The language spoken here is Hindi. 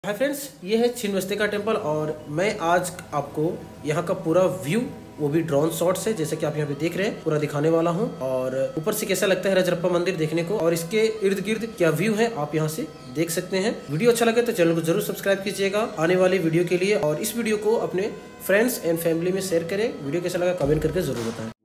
हाय फ्रेंड्स, ये है छिन्नमस्तिका टेम्पल और मैं आज आपको यहाँ का पूरा व्यू, वो भी ड्रोन शॉट से, जैसे कि आप यहाँ पे देख रहे हैं, पूरा दिखाने वाला हूँ। और ऊपर से कैसा लगता है रजरप्पा मंदिर देखने को और इसके इर्द गिर्द क्या व्यू है आप यहाँ से देख सकते हैं। वीडियो अच्छा लगे तो चैनल को जरूर सब्सक्राइब कीजिएगा आने वाली वीडियो के लिए, और इस वीडियो को अपने फ्रेंड्स एंड फैमिली में शेयर करें। वीडियो कैसा लगा कमेंट करके जरूर बताएं।